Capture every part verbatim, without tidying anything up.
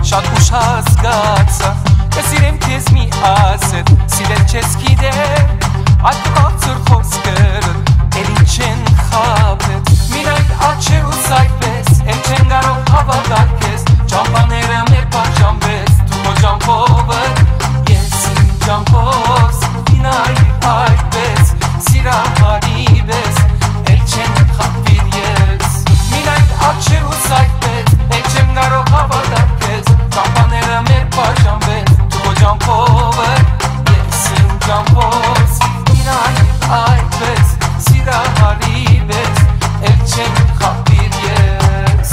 շատ ուշ հասկացա Ես իրեմ քեզ մի ասել Սիրել չես գիտեր Այդ բացր խոսքերը Էլ ինչ են խաբել Միրայք Atcherus այդպես Էլ չեն կարող հավատալ քեզ Ճամպաները մեր պաշամվես Դու քո ճամփովը Ես իմ ճամփով Նայիր այդպես Սիրահարի պես Էլ չեն խաբվիր ես Միրայք Atcherus այդպես Էլ չեմ կարող հավատալ քեզ Ճամպաները մեր պաշամվես Դու քո ճամփովը Ես իմ ճամփով Նայիր այդպես Սիրահարի պես Էլ չեմ խաբվիր ես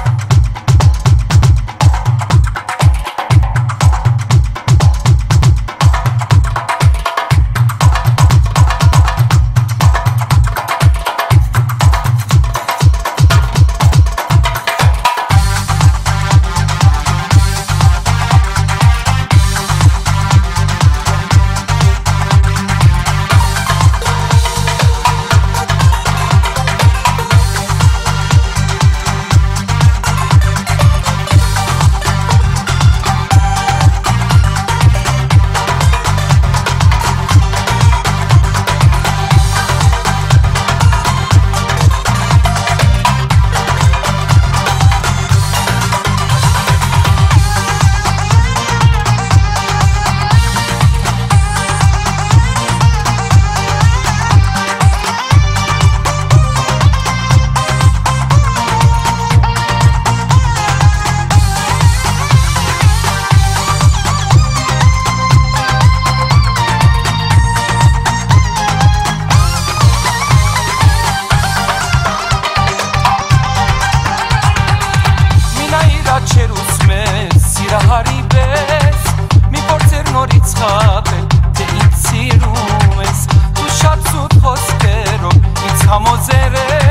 Atcherus մեզ սիրահարի պես Մի փորձեր նորից խաբել Թե ինձ սիրում ես Դու շատ սուտ խոսքերով Ինձ համոզեր ես